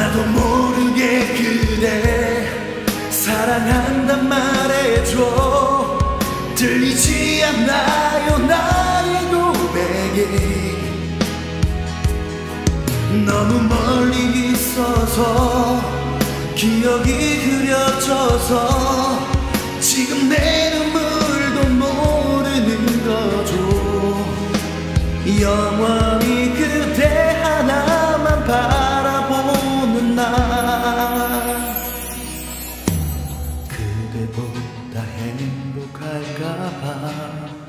나도 모르게 그대 사랑한단 말해줘. 들리지 않나요 나의 고백이. 너무 멀리 있어서 기억이 흐려져서 지금 내 눈물도 모르는 거죠. 영원히 그대 하나만 바라보는 날. 그대보다 행복할까봐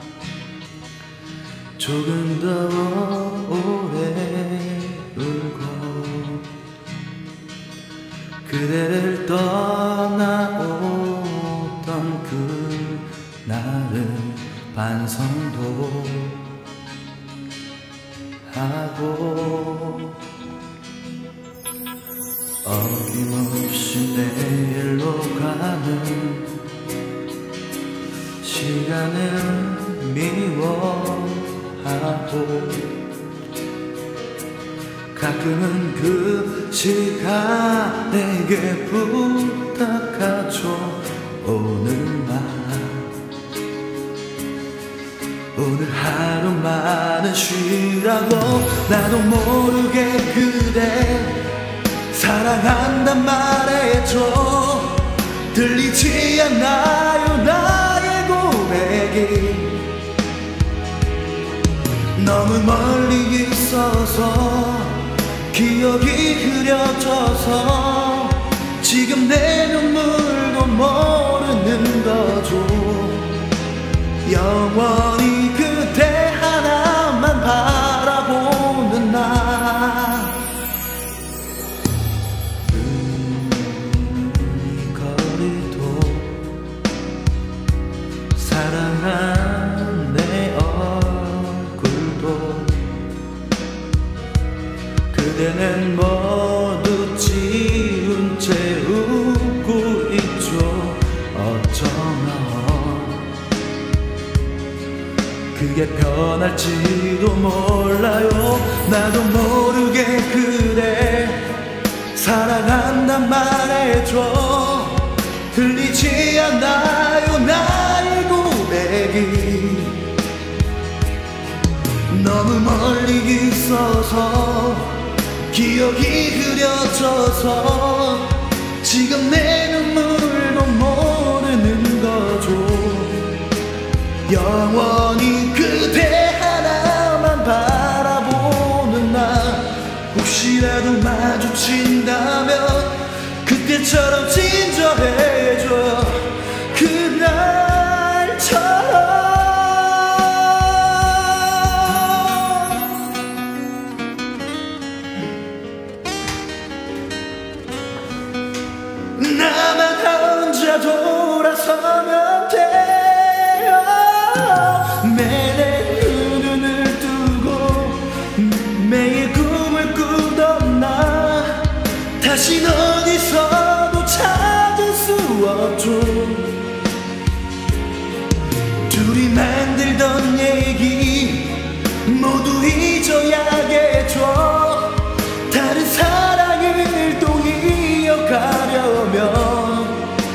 조금 더 오래 울고 그대를 떠나오던 그날은 반성도 하고 어김없이 내일로 가는 시간을 미워하고 가끔은 그 시간에게 부탁하죠. 오늘 하루만은 쉬라고. 나도 모르게 그대 사랑한단 말해줘. 들리지 않나요 나의 고백이. 너무 멀리 있어서 기억이 흐려져서 지금 내 눈물도 모르는 거죠. 영원히 그대 하나만 바라보는 날. 이 거리도 사랑한 내 얼굴도 그대는 모두 지운 채 웃고 있죠. 어쩌면 그게 변할지도 몰라요. 나도 모르게 그대 사랑한단 말해줘. 들리지 않나요 나의 고백이. 너무 멀리 있어서 기억이 흐려져서 지금 내 눈물도 모르는 거죠. 영원히 그대 하나만 바라보는 날. 혹시라도 마주친다면 그때처럼 친절해줘요. 그날처럼. 나만 혼자 돌아서면 돼요. 매일 눈을 뜨고 매일 꿈을 꾸던 나 다신 어디서도 찾을 수 없죠. 둘이 만들던 얘기 모두 잊어야겠죠. 다른 사랑을 또 이어가려면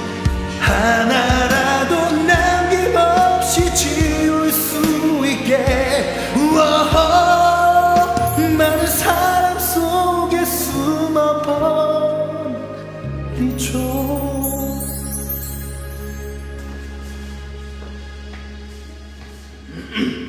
하나라도 남김없이 지울 수 있게. 많은 사람 속에 숨어버리죠.